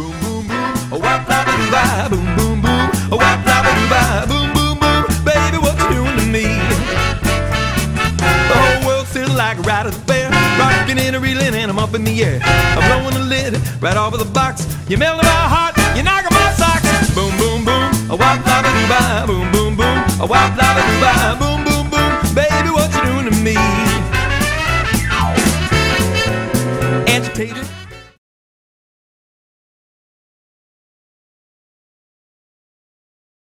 boom boom boom, a wap la ba doo ba, boom boom boom, a wap la ba doo ba, boom boom boom, baby what you doing to me? The whole world's still like a ride at the fair, rocking and a reeling and I'm up in the air. I'm blowing the lid right off of the box. You're melting my heart, you're knocking my socks. Boom boom boom, a wap la ba doo ba, boom boom boom, a wap la ba doo ba, boom boom boom, baby what you doing to me? Agitated